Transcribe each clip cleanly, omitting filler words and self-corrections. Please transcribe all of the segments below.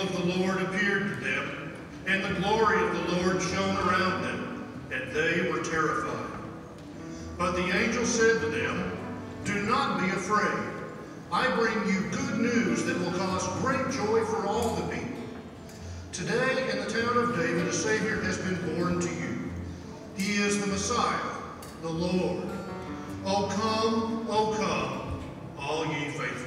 of the Lord appeared to them, and the glory of the Lord shone around them, and they were terrified. But the angel said to them, "Do not be afraid. I bring you good news that will cause great joy for all the people. Today in the town of David a Savior has been born to you. He is the Messiah, the Lord. O come, all ye faithful."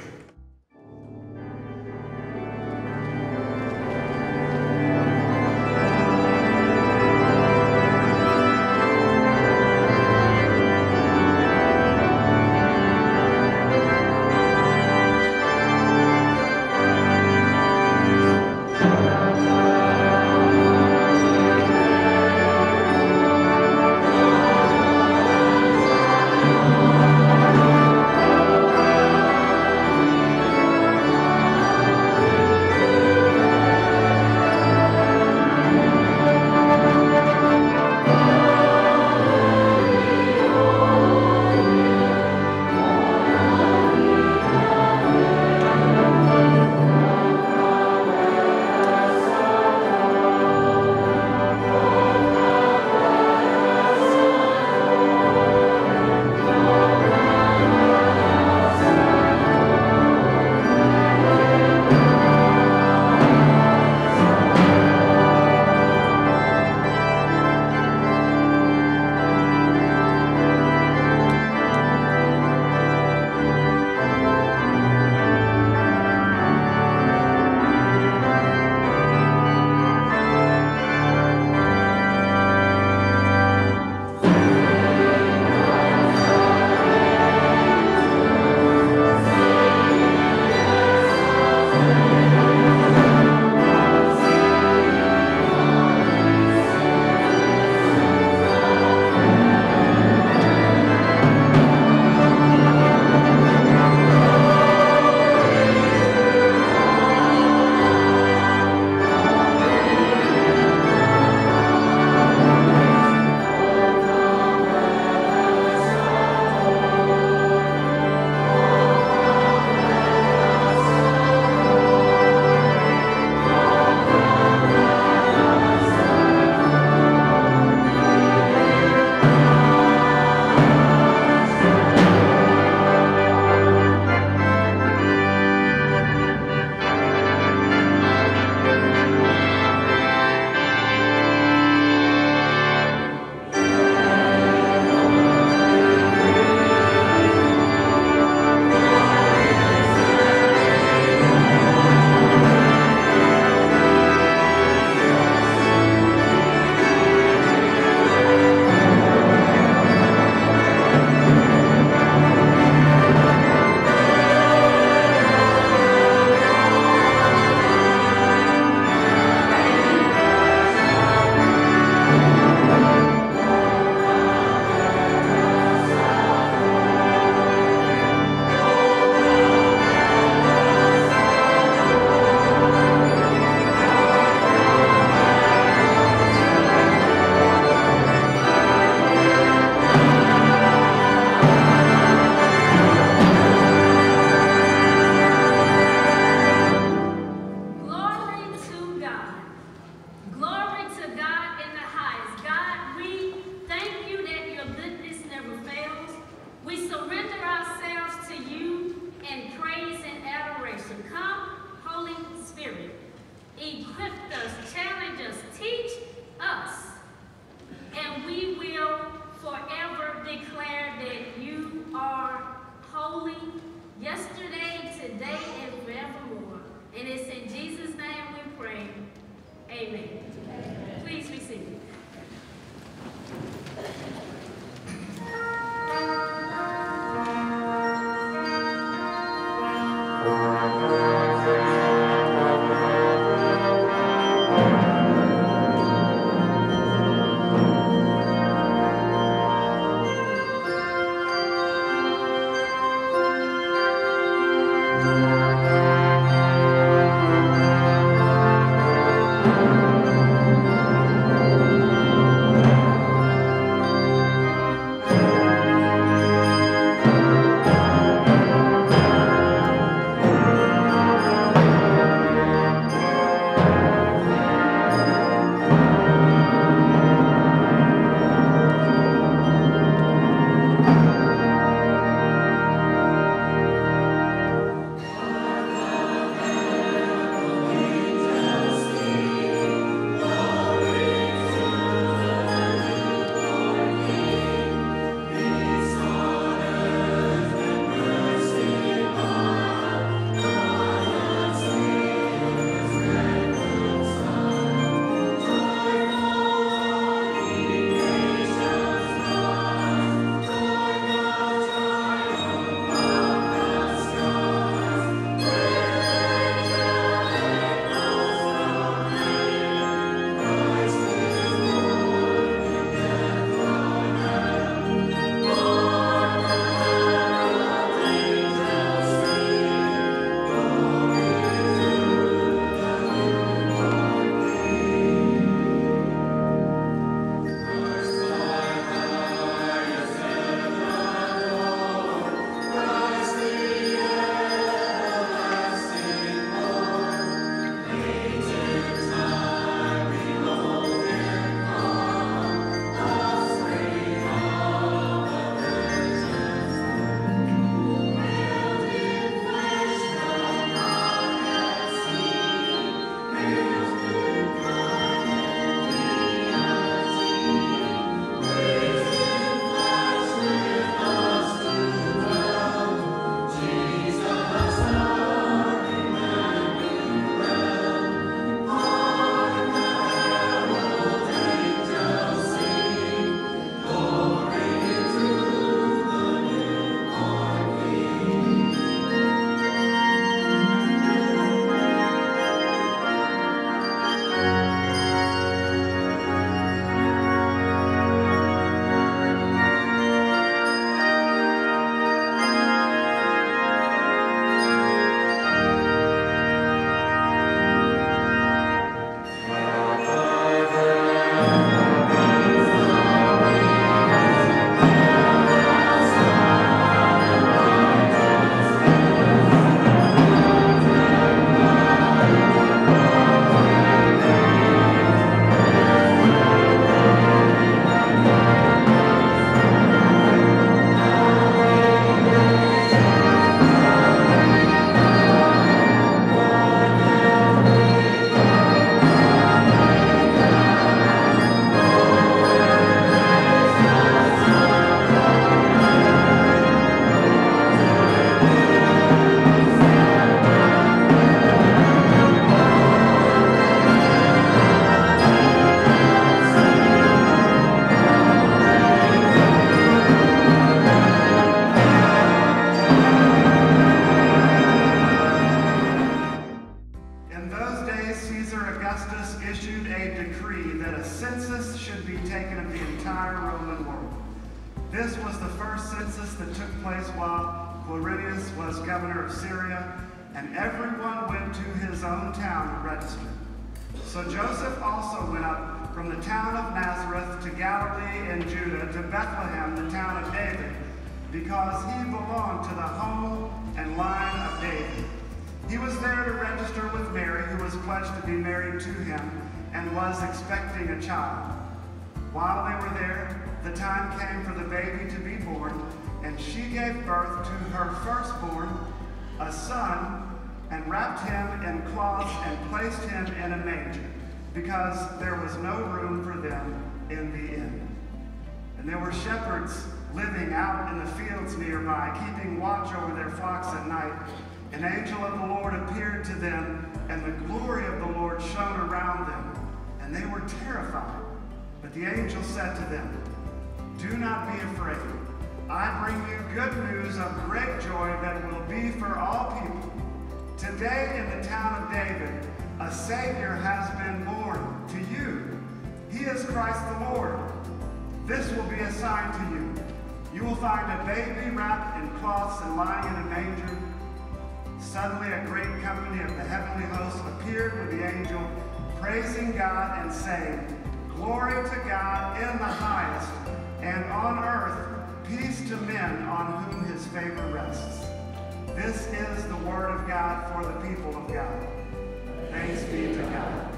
Augustus issued a decree that a census should be taken of the entire Roman world. This was the first census that took place while Quirinius was governor of Syria, and everyone went to his own town to register. So Joseph also went up from the town of Nazareth to Galilee in Judah, to Bethlehem, the town of David, because he belonged to the home and line of David. He was there to register with Mary, who was pledged to be married to him and was expecting a child. While they were there, the time came for the baby to be born, and she gave birth to her firstborn, a son, and wrapped him in cloths and placed him in a manger, because there was no room for them in the inn. And there were shepherds living out in the fields nearby, keeping watch over their flocks at night. An angel of the Lord appeared to them, and the glory of the Lord shone around them, and they were terrified. But the angel said to them, "Do not be afraid. I bring you good news of great joy that will be for all people. Today in the town of David, a Savior has been born to you. He is Christ the Lord. This will be a sign to you. You will find a baby wrapped in cloths and lying in a manger." Suddenly a great company of the heavenly host appeared with the angel, praising God and saying, "Glory to God in the highest, and on earth peace to men on whom his favor rests." This is the word of God for the people of God. Thanks be to God.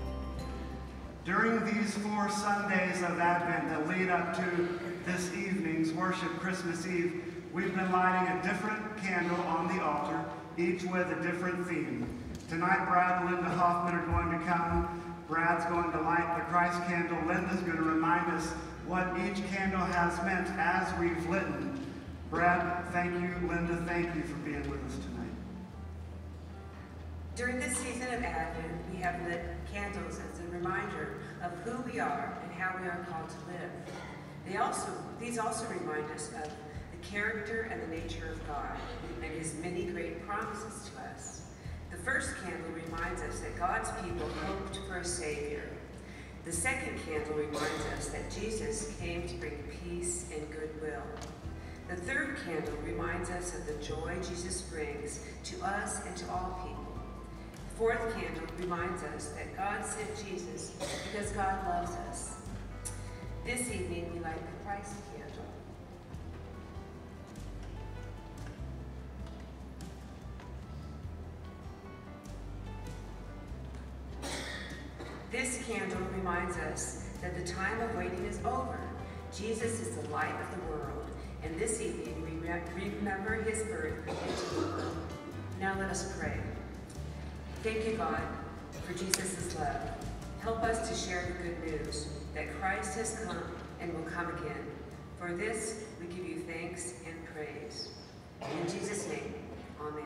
During these 4 Sundays of Advent that lead up to this evening's worship, Christmas Eve, we've been lighting a different candle on the altar, each with a different theme. Tonight, Brad and Linda Hoffman are going to come. Brad's going to light the Christ candle. Linda's going to remind us what each candle has meant as we've lit. Brad, thank you. Linda, thank you for being with us tonight. During this season of Advent, we have lit candles as a reminder of who we are and how we are called to live. These also remind us of the character and the nature of God and his many great promises to us. The first candle reminds us that God's people hoped for a Savior. The second candle reminds us that Jesus came to bring peace and goodwill. The third candle reminds us of the joy Jesus brings to us and to all people. The fourth candle reminds us that God sent Jesus because God loves us. This evening we light the Christ candle. This candle reminds us that the time of waiting is over. Jesus is the light of the world, and this evening we remember his birth into the world. Now let us pray. Thank you, God, for Jesus' love. Help us to share the good news that Christ has come and will come again. For this we give you thanks and praise. In Jesus' name, amen.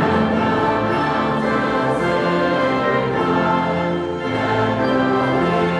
Amen.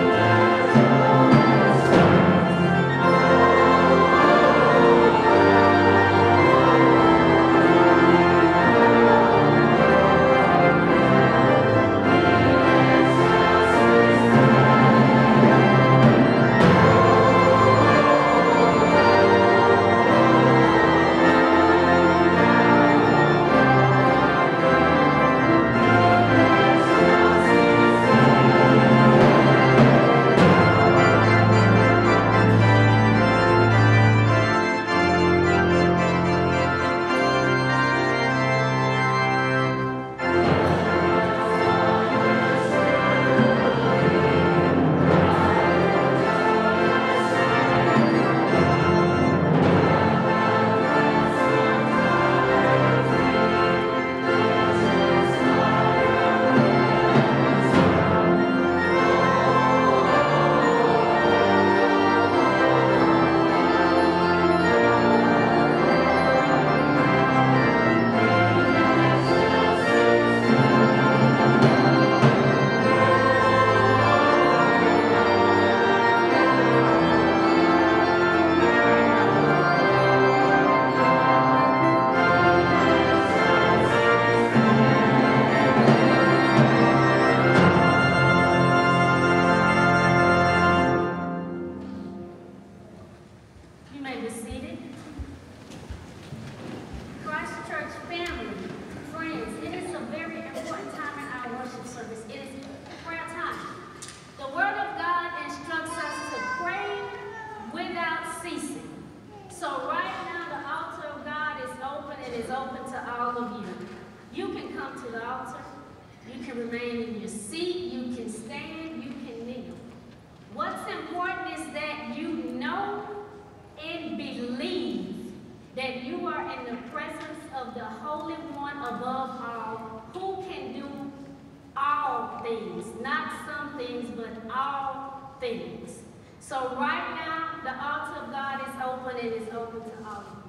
ceasing. So right now, the altar of God is open and is open to all of you. You can come to the altar. You can remain in your seat. You can stand. You can kneel. What's important is that you know and believe that you are in the presence of the Holy One above all, who can do all things, not some things, but all things. So right now, the altar of God is open and is open to all of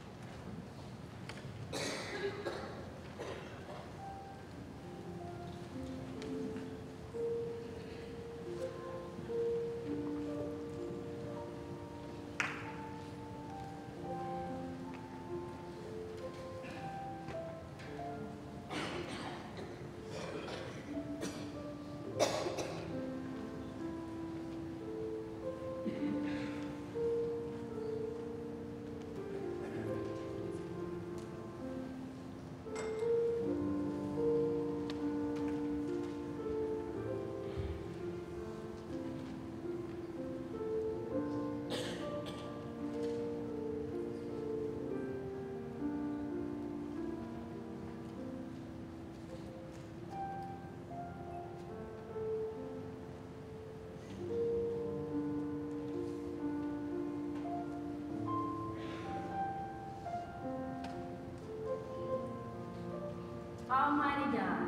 you. Almighty God,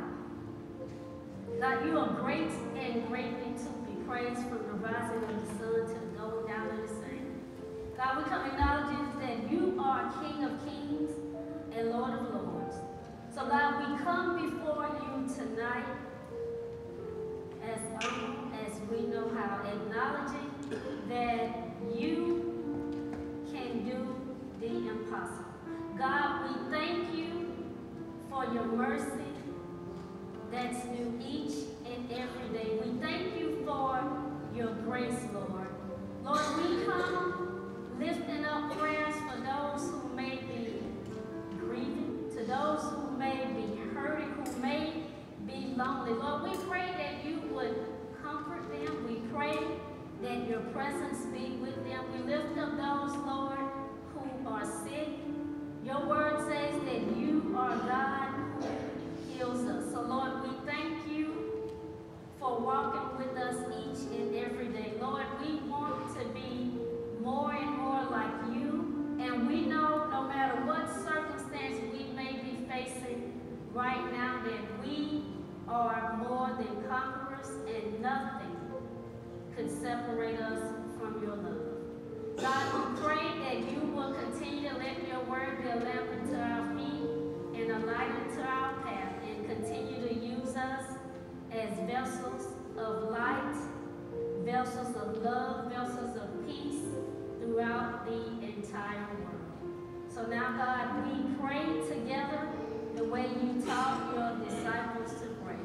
God, you are great and greatly to be praised from the rising of the sun to the going down of the same. God, we come acknowledging that you are King of kings and Lord of lords. So God, we come before you tonight as humble as we know how, acknowledging that you can do the impossible. God, we thank you for your mercy that's new each and every day. We thank you for your grace, Lord. Lord, we come lifting up prayers for those who may be grieving, to those who may be hurting, who may be lonely. Lord, we pray that you would comfort them. We pray that your presence be with them. We lift up those, Lord, who are sick. Your word says that you are God who heals us. So, Lord, we thank you for walking with us each and every day. Lord, we want to be more and more like you, and we know no matter what circumstance we may be facing right now that we are more than conquerors, and nothing could separate us from your love. God, we pray that you will continue to let your word be a lamp unto our feet and a light unto our path, and continue to use us as vessels of light, vessels of love, vessels of peace throughout the entire world. So now, God, we pray together the way you taught your disciples to pray.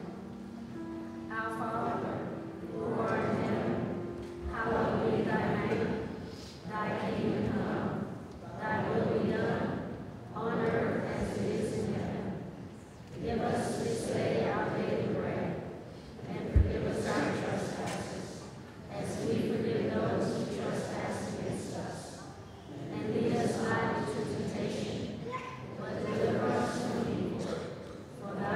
Our Father, who art in heaven, hallowed be thy name. Thy kingdom come, thy will be done, on earth as it is in heaven. Give us this day our daily bread, and forgive us our trespasses, as we forgive those who trespass against us. And lead us not into temptation, but deliver us from evil. For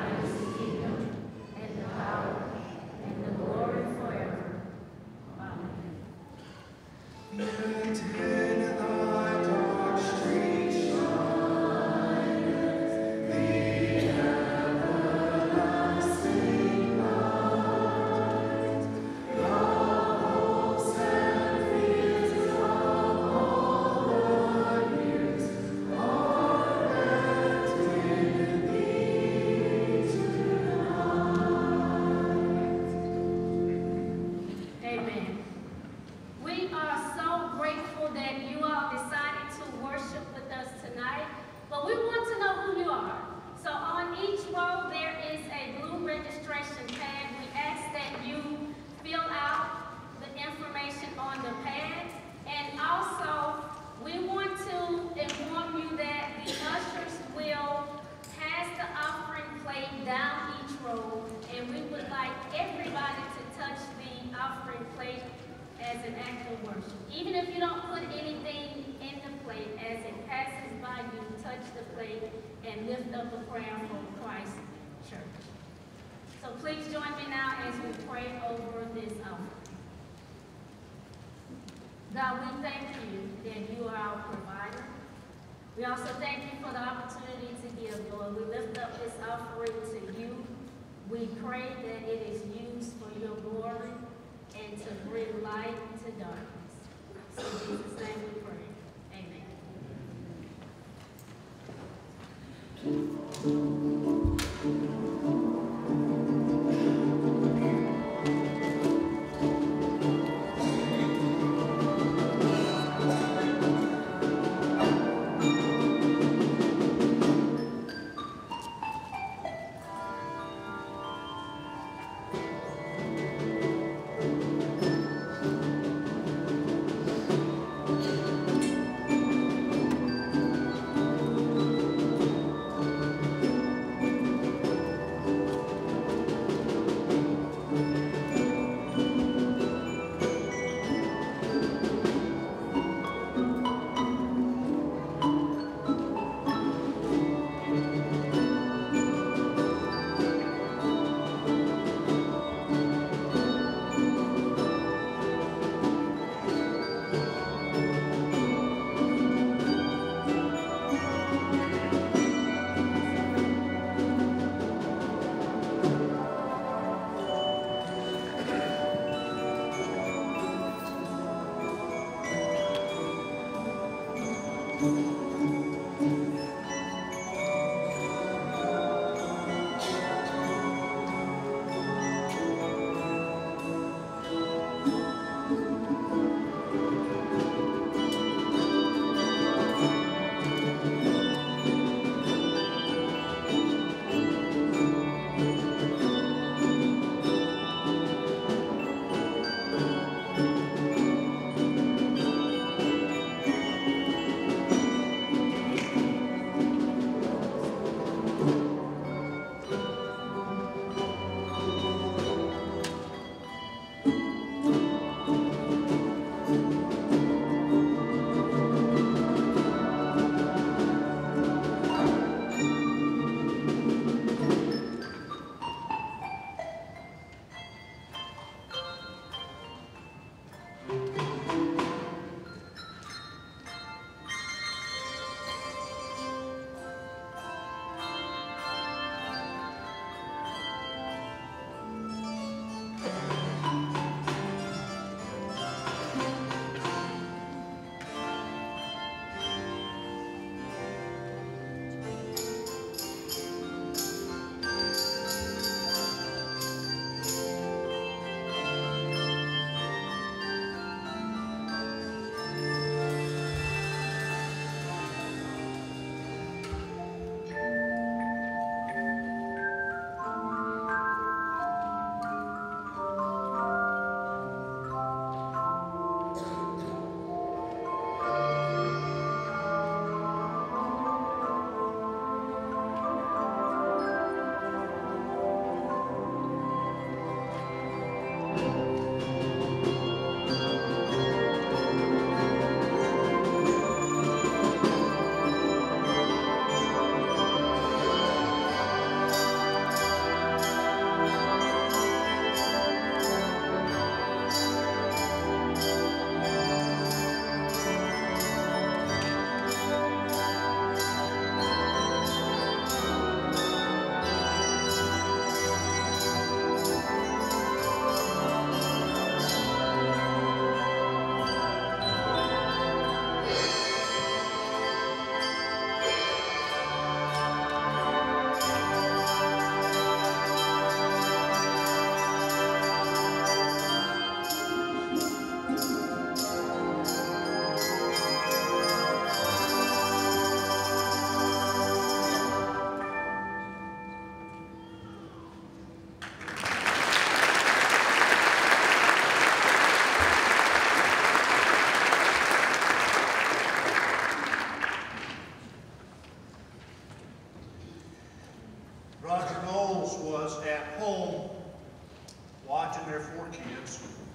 touch the plate and lift up a prayer for Christ Church. So please join me now as we pray over this offering. God, we thank you that you are our provider. We also thank you for the opportunity to give, Lord. We lift up this offering to you. We pray that it is used for your glory and to bring light to darkness. So in Jesus' name we pray.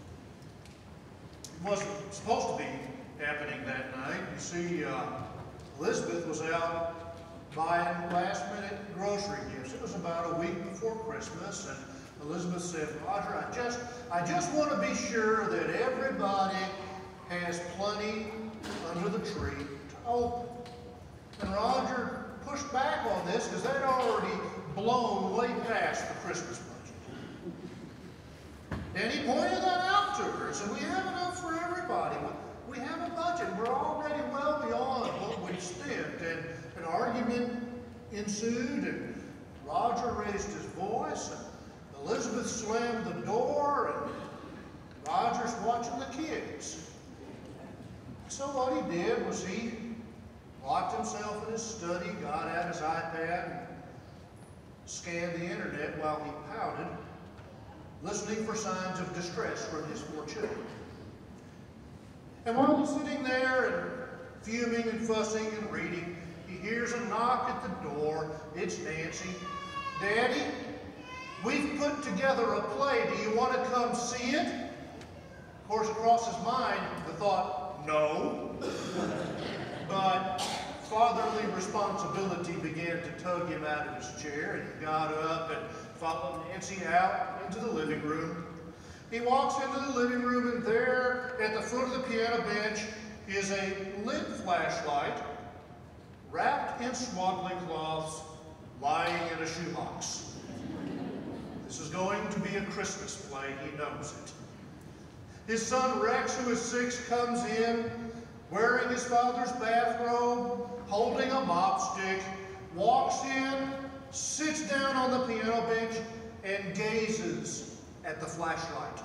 wasn't supposed to be happening that night. You see, Elizabeth was out buying last-minute grocery gifts. It was about a week before Christmas, and Elizabeth said, Roger, I just want to be sure that everybody has plenty under the tree to open. And Roger pushed back on this because they'd already blown way past the Christmas budget. And he pointed that out to her and said, we have enough for everybody. We have a budget. We're already well beyond what we've spent. And an argument ensued, and Roger raised his voice, and Elizabeth slammed the door, and Roger's watching the kids. So what he did was he locked himself in his study, got out his iPad, and scanned the internet while he pouted, listening for signs of distress from his 4 children. And while he's sitting there and fuming and fussing and reading, he hears a knock at the door. It's Nancy. Daddy, we've put together a play. Do you want to come see it? Of course, across his mind, the thought, no. But fatherly responsibility began to tug him out of his chair, and he got up and followed Nancy out into the living room. He walks into the living room, and there at the foot of the piano bench is a lit flashlight wrapped in swaddling cloths lying in a shoebox. This is going to be a Christmas play, he knows it. His son Rex, who is 6, comes in wearing his father's bathrobe, holding a mop stick, walks in, sits down on the piano bench, and gazes at the flashlight.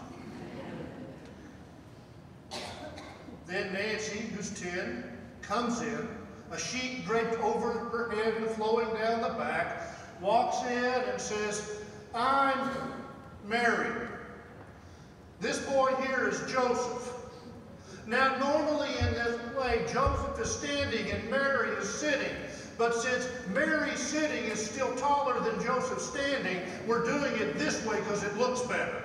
Then Nancy, who's 10, comes in, a sheet draped over her head and flowing down the back, walks in and says, I'm Mary. This boy here is Joseph. Now, normally in this play, Joseph is standing and Mary is sitting. But since Mary sitting is still taller than Joseph standing, we're doing it this way because it looks better.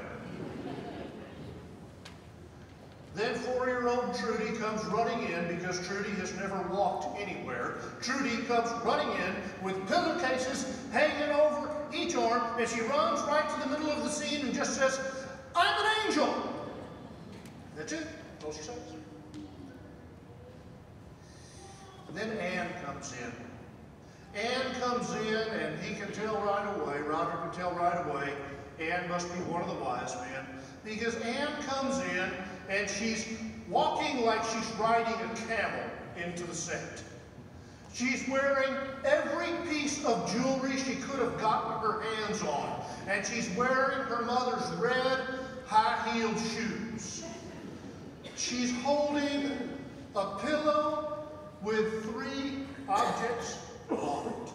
Then 4-year-old Trudy comes running in because Trudy has never walked anywhere. Trudy comes running in with pillowcases hanging over each arm, and she runs right to the middle of the scene and just says, I'm an angel. That's it. That's all she says. And then Anne comes in. Anne comes in, and he can tell right away, Roger can tell right away, Anne must be one of the wise men, because Anne comes in, and she's walking like she's riding a camel into the set. She's wearing every piece of jewelry she could have gotten her hands on, and she's wearing her mother's red high-heeled shoes. She's holding a pillow with 3 objects on it.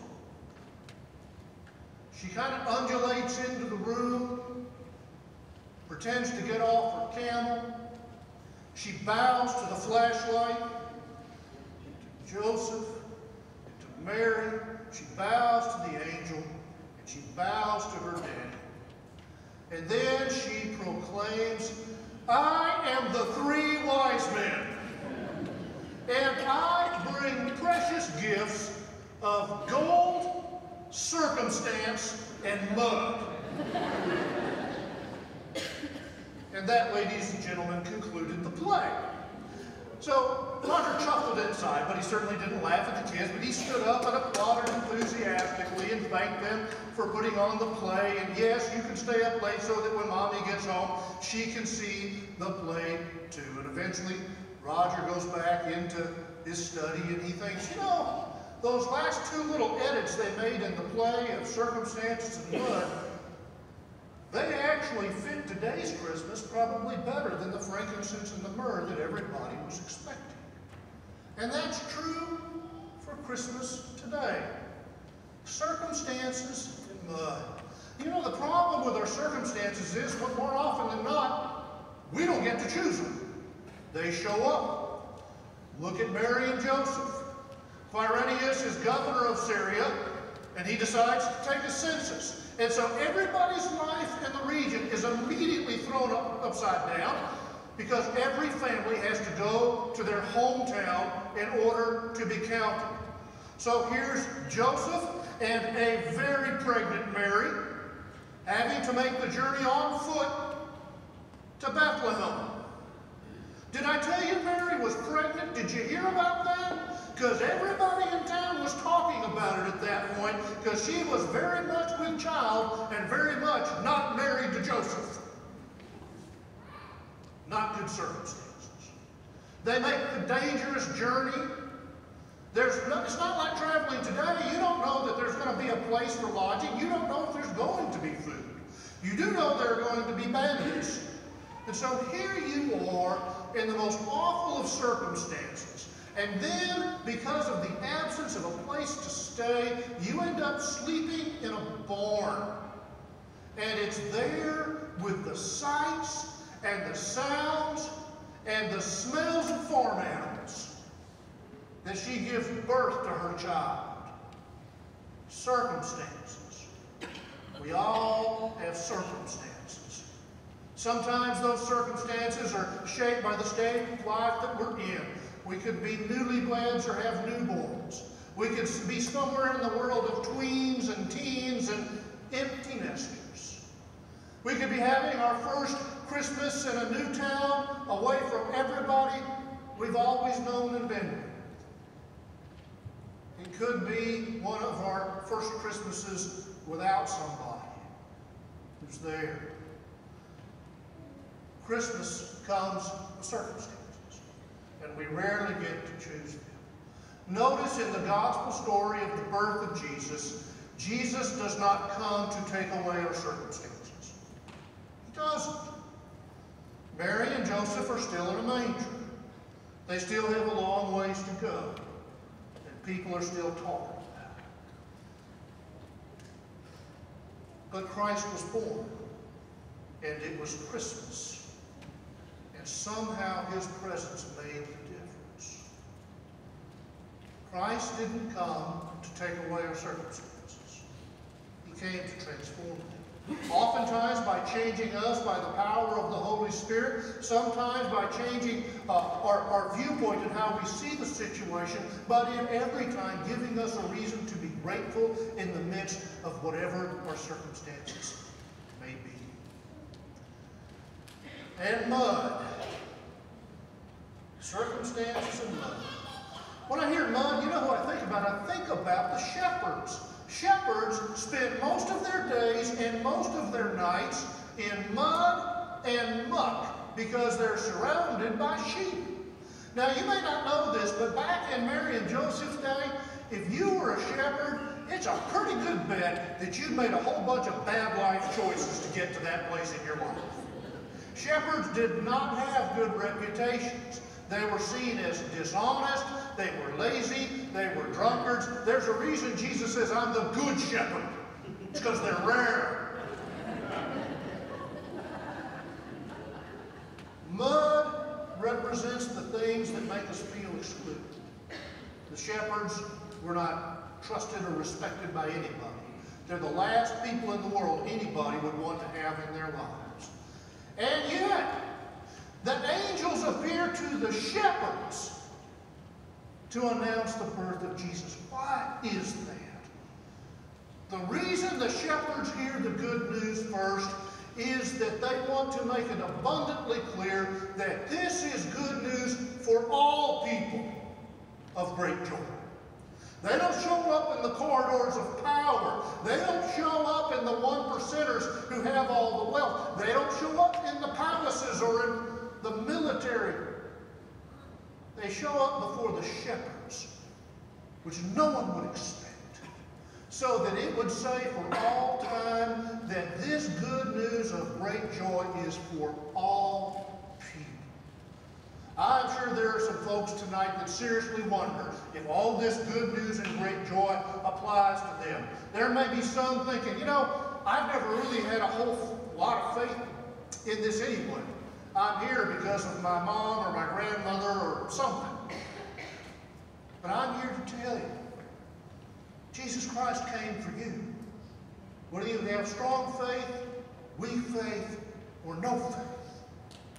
She kind of undulates into the room, pretends to get off her camel. She bows to the flashlight, to Joseph, to Mary. She bows to the angel, and she bows to her daddy. And then she proclaims, I am the 3 wise men, and I bring precious gifts of gold, circumstance, and mud. And that, ladies and gentlemen, concluded the play. So Roger chuckled inside, but he certainly didn't laugh at the kids, but he stood up and applauded enthusiastically and thanked them for putting on the play. And yes, you can stay up late so that when Mommy gets home, she can see the play too. And eventually, Roger goes back into his study and he thinks, you know, those last 2 little edits they made in the play of Circumstances and Mud, they actually fit today's Christmas probably better than the frankincense and the myrrh that everybody was expecting. And that's true for Christmas today. Circumstances and mud. You know, the problem with our circumstances is, what more often than not, we don't get to choose them. They show up. Look at Mary and Joseph. Quirinius is governor of Syria, and he decides to take a census. And so everybody's life in the region is immediately thrown upside down. because every family has to go to their hometown in order to be counted. So here's Joseph and a very pregnant Mary having to make the journey on foot to Bethlehem. Did I tell you Mary was pregnant? Did you hear about that? Because everybody in town was talking about it at that point, because she was very much with child and very much not married to Joseph. Not good circumstances. They make the dangerous journey. It's not like traveling today. You don't know that there's going to be a place for lodging. You don't know if there's going to be food. You do know there are going to be bandits. And so here you are in the most awful of circumstances. And then, because of the absence of a place to stay, you end up sleeping in a barn. And it's there with the sights and the sounds and the smells of farm animals that she gives birth to her child. Circumstances. We all have circumstances. Sometimes those circumstances are shaped by the stage of life that we're in. We could be newlyweds or have newborns. We could be somewhere in the world of tweens and teens and empty nesters. We could be having our first Christmas in a new town, away from everybody we've always known and been with. It could be one of our first Christmases without somebody who's there. Christmas comes with circumstances, and we rarely get to choose them. Notice in the gospel story of the birth of Jesus, Jesus does not come to take away our circumstances. He doesn't. Mary and Joseph are still in a manger. They still have a long ways to go, and people are still talking about it. But Christ was born, and it was Christmas, and somehow his presence made the difference. Christ didn't come to take away our circumstances. He came to transform them. Oftentimes by changing us by the power of the Holy Spirit, sometimes by changing our viewpoint and how we see the situation, but in every time giving us a reason to be grateful in the midst of whatever our circumstances may be. And mud. Circumstances and mud. When I hear mud, you know who I think about? I think about the shepherds. Shepherds spend most of their days and most of their nights in mud and muck because they're surrounded by sheep. Now, you may not know this, but back in Mary and Joseph's day, if you were a shepherd, it's a pretty good bet that you made a whole bunch of bad life choices to get to that place in your life. Shepherds did not have good reputations. They were seen as dishonest, they were lazy, they were drunkards. There's a reason Jesus says, I'm the good shepherd. It's because they're rare. Mud represents the things that make us feel excluded. The shepherds were not trusted or respected by anybody. They're the last people in the world anybody would want to have in their lives. And yet, the angels appear to the shepherds to announce the birth of Jesus. Why is that? The reason the shepherds hear the good news first is that they want to make it abundantly clear that this is good news for all people of great joy. They don't show up in the corridors of power. They don't show up in the 1%ers who have all the wealth. They don't show up in the palaces or in the military. They show up before the shepherds, which no one would expect, so that it would say for all time that this good news of great joy is for all people. I'm sure there are some folks tonight that seriously wonder if all this good news and great joy applies to them. There may be some thinking, you know, I've never really had a whole lot of faith in this anyway. I'm here because of my mom or my grandmother or something. But I'm here to tell you, Jesus Christ came for you. Whether you have strong faith, weak faith, or no faith,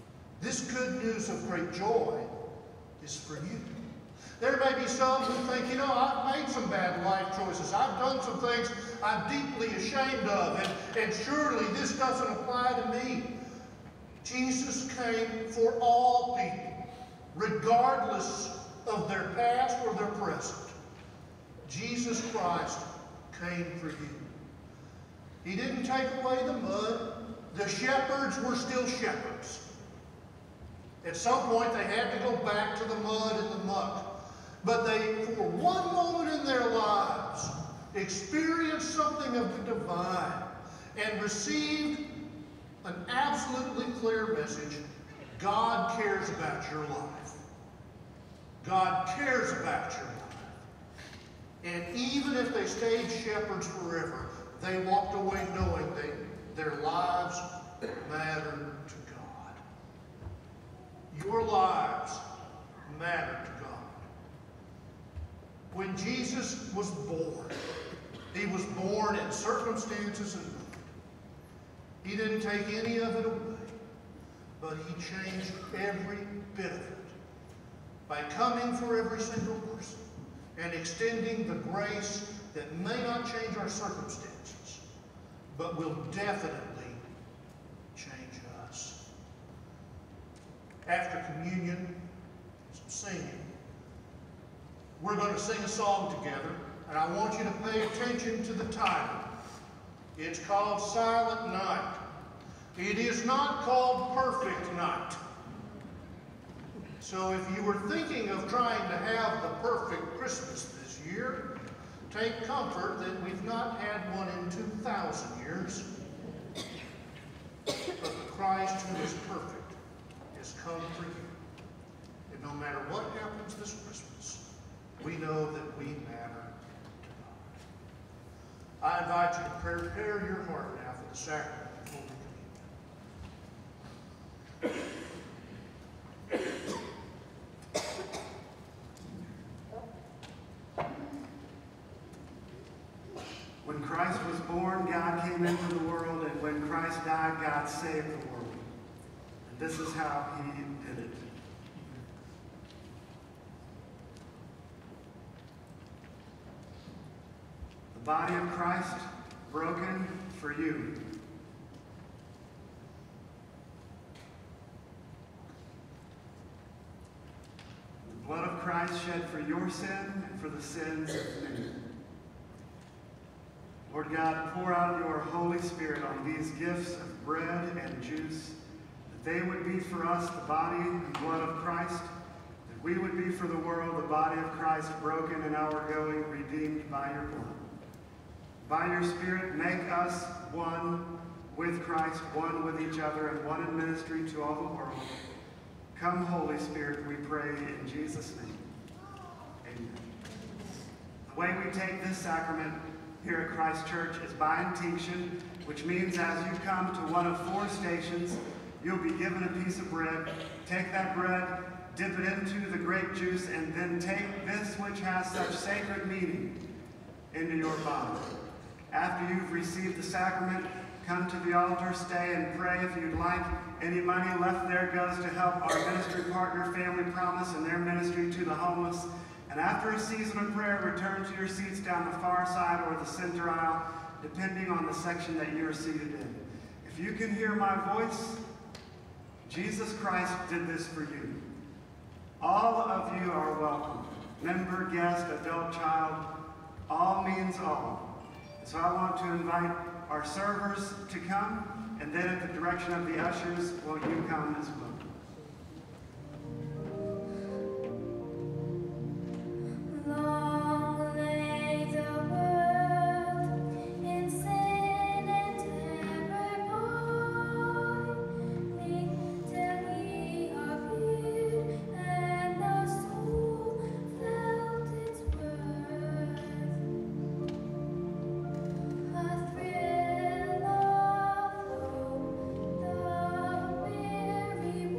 This good news of great joy is for you. There may be some who think, you know, I've made some bad life choices. I've done some things I'm deeply ashamed of, and surely this doesn't apply to me. Jesus came for all people, regardless of their past or their present. Jesus Christ came for you. He didn't take away the mud. The shepherds were still shepherds. At some point, they had to go back to the mud and the muck. But they, for one moment in their lives, experienced something of the divine and received an absolutely clear message. God cares about your life. God cares about your life. And even if they stayed shepherds forever, they walked away knowing that their lives mattered to God. Your lives matter to God. When Jesus was born, he was born in circumstances and mud. He didn't take any of it away, but he changed every bit of it by coming for every single person and extending the grace that may not change our circumstances, but will definitely change us. After communion, some singing, we're going to sing a song together, and I want you to pay attention to the title. It's called Silent Night. It is not called Perfect Night. So if you were thinking of trying to have the perfect Christmas this year, take comfort that we've not had one in 2,000 years. But the Christ who is perfect has come for you. And no matter what happens this Christmas, we know that we matter to God. I invite you to prepare your heart now for the sacrament of Holy Communion. When Christ was born, God came into the world, and when Christ died, God saved the world. And this is how he did it. The body of Christ broken for you. The blood of Christ shed for your sin and for the sins of many. Lord God, pour out your Holy Spirit on these gifts of bread and juice, that they would be for us the body and blood of Christ, that we would be for the world the body of Christ broken and our going redeemed by your blood. By your Spirit, make us one with Christ, one with each other, and one in ministry to all the world. Come, Holy Spirit, we pray in Jesus' name. Amen. The way we take this sacrament here at Christ Church is by intinction, which means as you come to one of 4 stations, you'll be given a piece of bread. Take that bread, dip it into the grape juice, and then take this which has such sacred meaning into your body. After you've received the sacrament, come to the altar, stay and pray if you'd like. Any money left there goes to help our ministry partner, Family Promise, and their ministry to the homeless. And after a season of prayer, return to your seats down the far side or the center aisle, depending on the section that you're seated in. If you can hear my voice, Jesus Christ did this for you. All of you are welcome. Member, guest, adult, child, all means all. So I want to invite our servers to come, and then at the direction of the ushers, will you come as well? Long lay the world in sin and terror boiling, till he appeared and the soul felt its worth. A thrill of hope, the weary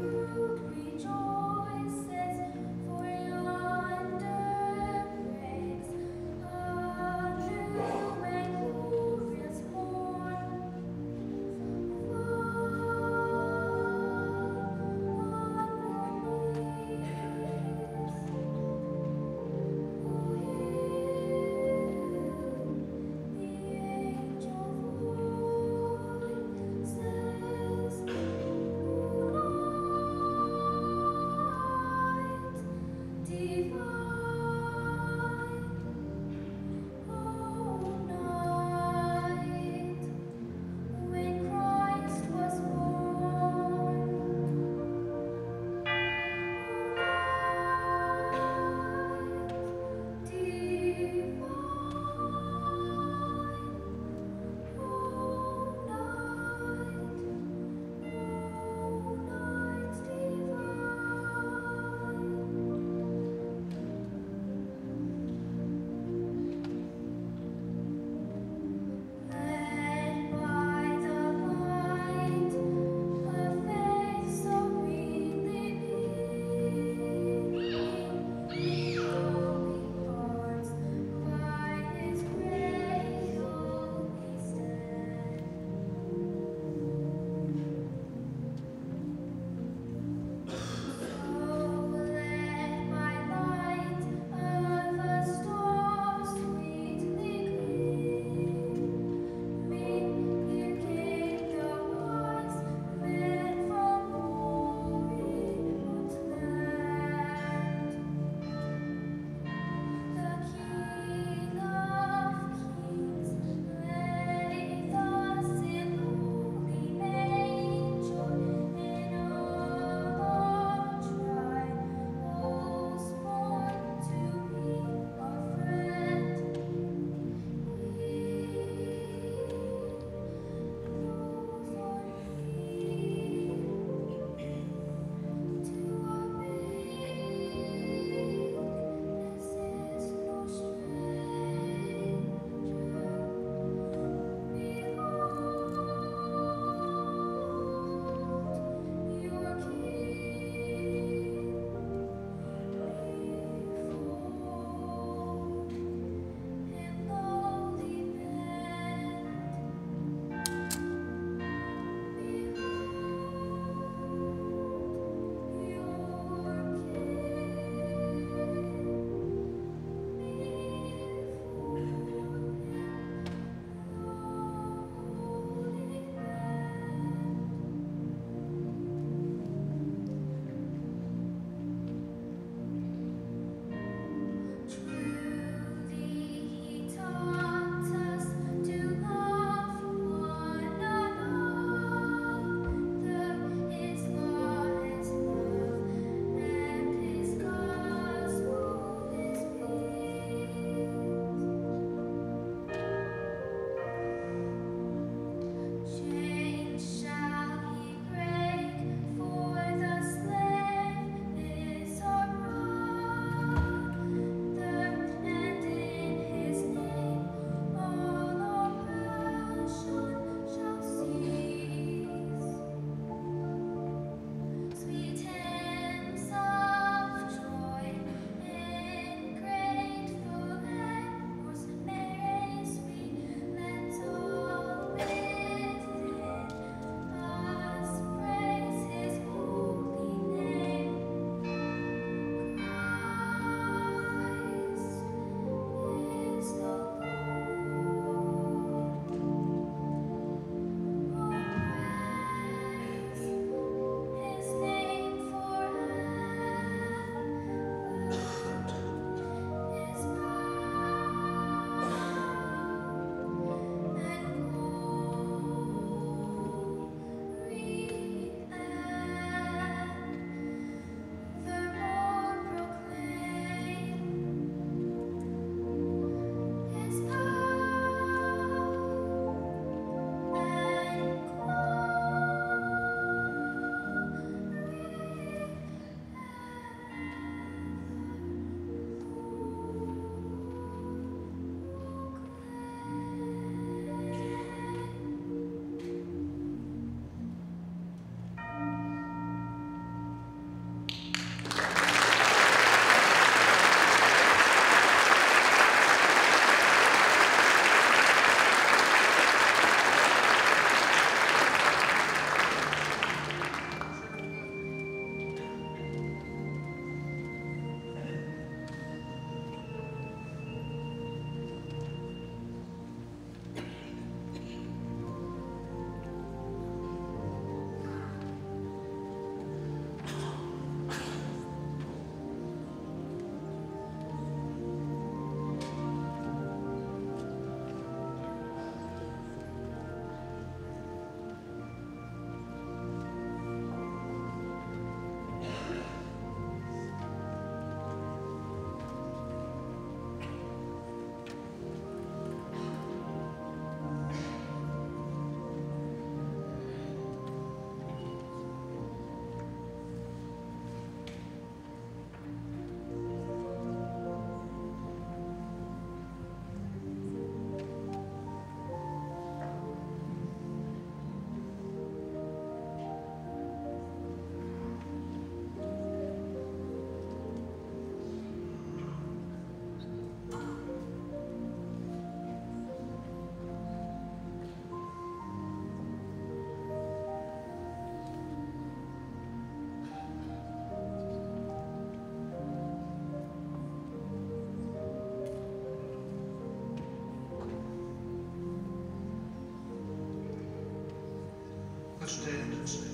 and sing.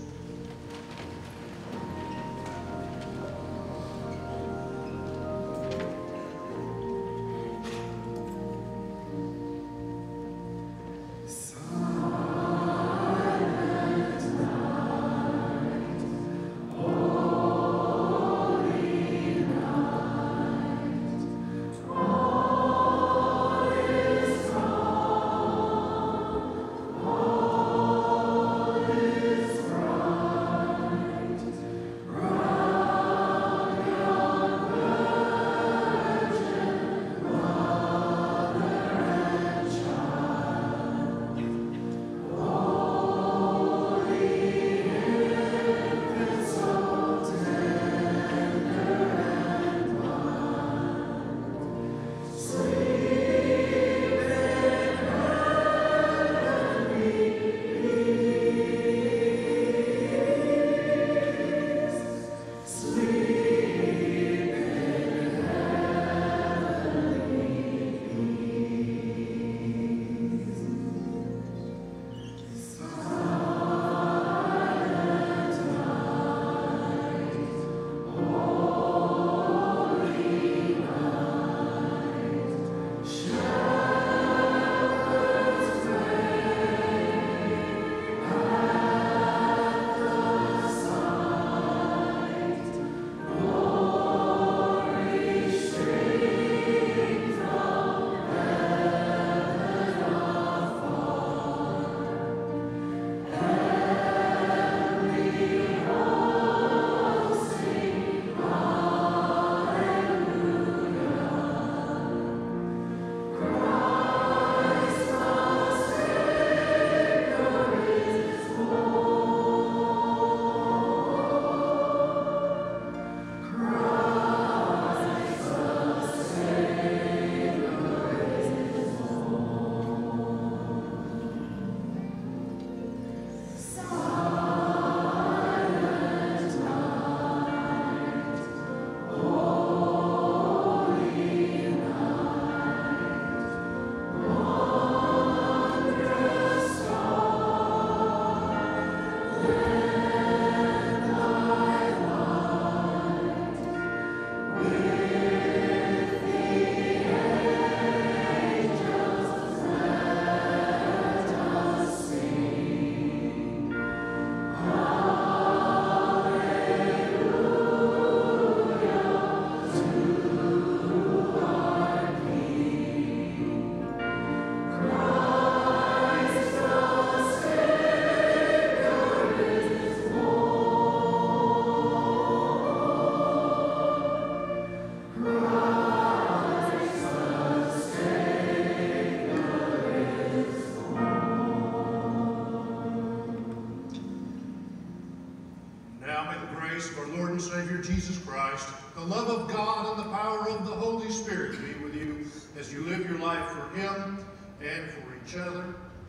Of our Lord and Savior Jesus Christ, the love of God and the power of the Holy Spirit be with you as you live your life for Him and for each other.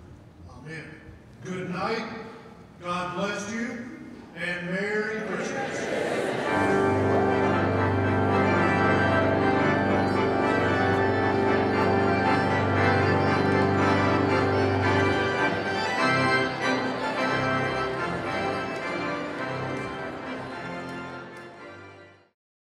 Amen. Good night. God bless you, and Merry Christmas.